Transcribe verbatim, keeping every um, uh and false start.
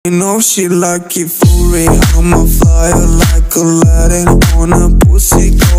You know she like it for real. I'm a flyer like Aladdin on a pussy.